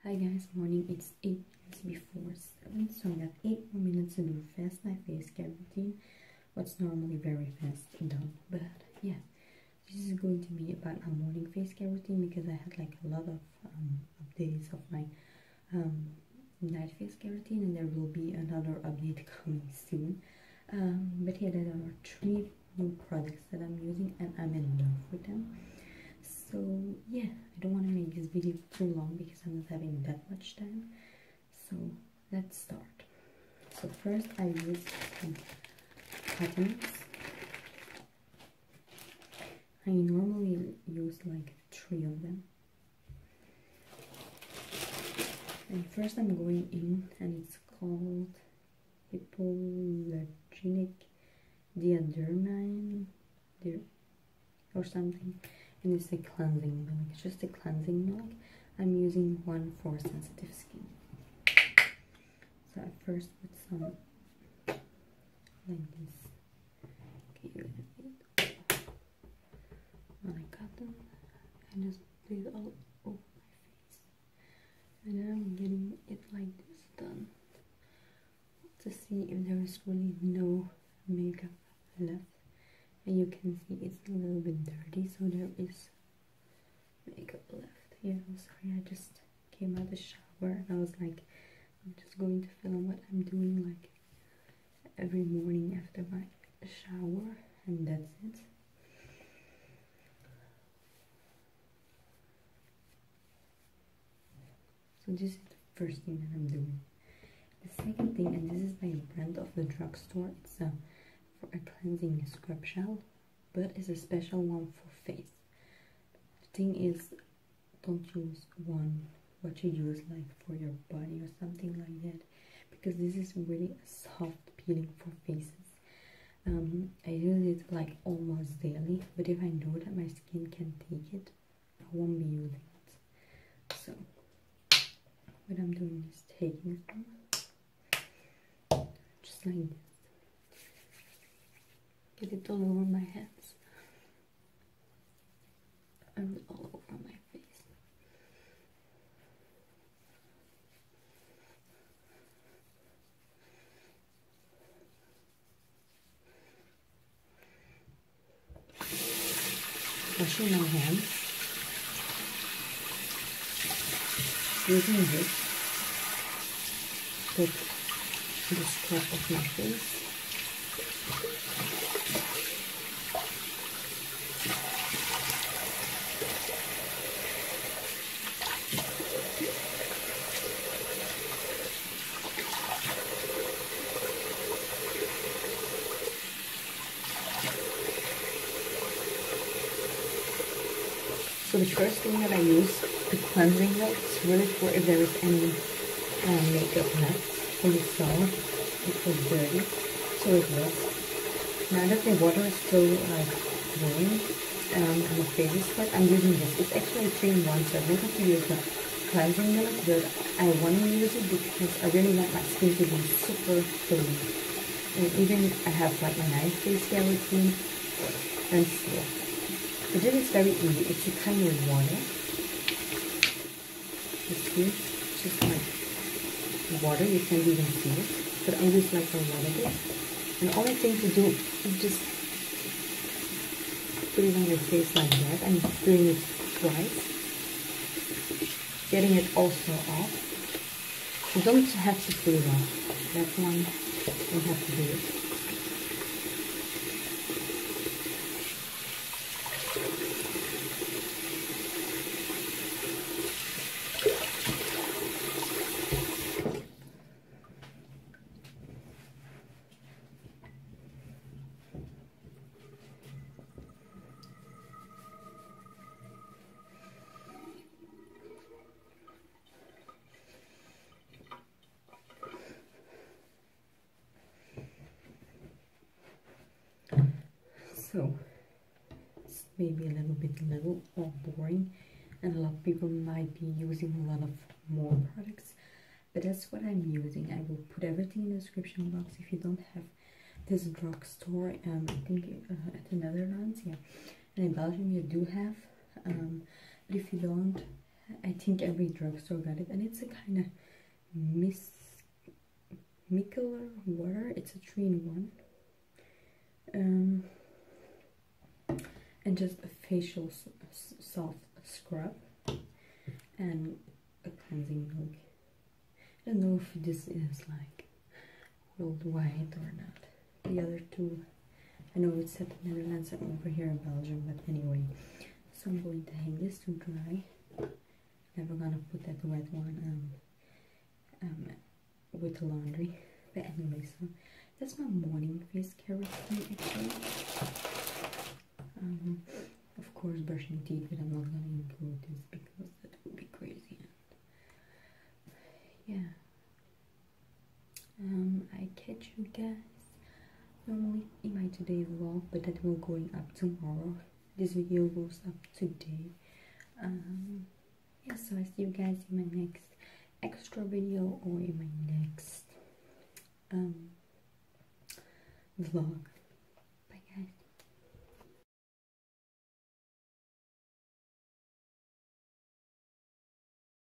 Hi guys, morning. It's 8 minutes before 7, so I have 8 more minutes to do fast my face care routine. What's normally very fast done, but yeah, this is going to be about a morning face care routine because I had like a lot of updates of my night face care routine, and there will be another update coming soon. But yeah, there are 3 new products that I'm using and I'm in love with them. So yeah, I don't want to make this video too long because I'm not having that much time. So let's start. So first I use some cottons. I normally use like 3 of them. And first I'm going in, and it's called hypoallergenic diadermine or something. And it's a cleansing milk. It's just a cleansing milk. I'm using one for sensitive skin. So I first put some like this. Okay, when I got them, I just put it all over my face, and then I'm getting it like this done to see if there is really no makeup left. And you can see it's a little bit dirty, so there is makeup left. Yeah, I'm sorry, I just came out of the shower and I was like, I'm just going to film what I'm doing like every morning after my shower, and that's it. So this is the first thing that I'm doing. The second thing, and this is by a brand of the drugstore, it's for a cleansing scrub gel, but it's a special one for face. The thing is, don't use what you use like for your body or something like that, because this is really a soft peeling for faces. I use it like almost daily, but if I know that my skin can take it, I won't be using it. So what I'm doing is taking some, just like this. Get it all over my hands and all over my face. Washing my hands using this, put the scrub of my face. So the first thing that I use, the cleansing milk, is really for if there is any makeup left. So you saw it was dirty, so it was. Now that the water is still like warm and the face is wet, I'm using this. It's actually 3 in 1, so I don't have to use the cleansing milk, but I want to use it because I really want my skin to be super clean. And even I have like a nice face care routine, and still. But this is very easy. It's a kind of water. You see? It's just like water. You can't even see it. But I use like a lot of it. And the only thing to do is just put it on your face like that. I'm doing it twice. Getting it also off. You don't have to put it off. That's one you have to do it. So it's maybe a little or boring, and a lot of people might be using a lot of more products, but that's what I'm using. I will put everything in the description box. If you don't have this drugstore, I think at the Netherlands, yeah, and in Belgium you do have, but if you don't I think every drugstore got it, and it's a kind of micellar water. It's a 3-in-1. And just a facial soft scrub and a cleansing milk. I don't know if this is like worldwide or not. The other two, I know it's at the Netherlands and over here in Belgium, but anyway. So I'm going to hang this to dry. Never gonna put that wet one with the laundry. But anyway, so that's my morning face care routine actually. Of course brushing teeth, but I'm not gonna include this because that would be crazy. Yeah. I catch you guys normally in my today's vlog, but that will going up tomorrow. This video goes up today. Yeah, so I see you guys in my next extra video or in my next vlog.